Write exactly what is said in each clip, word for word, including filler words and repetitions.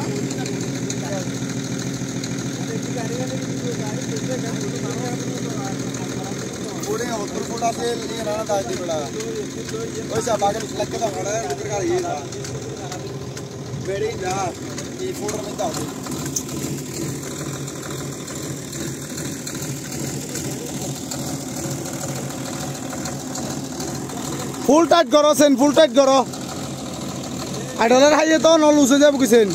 पूरे उत्तर फुटा से ये ना दादी बड़ा वैसा बागल लग के तो खड़ा है इधर का ये था बेड़ी ना ये फोटो में था फुल टाइट करो सेन फुल टाइट करो आइडलर हाइए तो न लूसे যাব কিছেন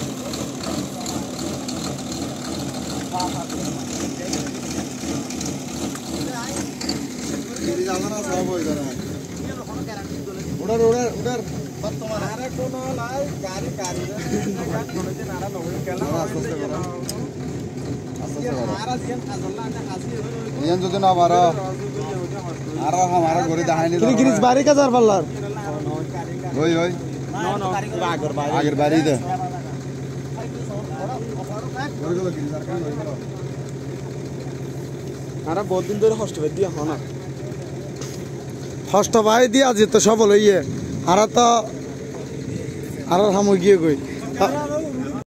जाना सब हो इधर उधर उधर उधर पर तुम्हारा कोनो लाई गाड़ी गाड़ी गाड़ी कोनो जे नारा नवे केला आस्ते से करो आस्ते से करो हमारा सीएम अल्लाह ने हासिल ये जो ना हमारा आरा हमारा गोरी दाहिनी गिरी गिरीश बारी का जार पल्लार ओय ओय नो नो आगर बारी आगर बारी दे गोरी को गिरी सरकार ओय करो आरा बहुत दिन धরে हॉस्ट में दिया हो ना हॉस्ट भाई दिया जी तो सब लइए आरा तो आरा हम गिए गई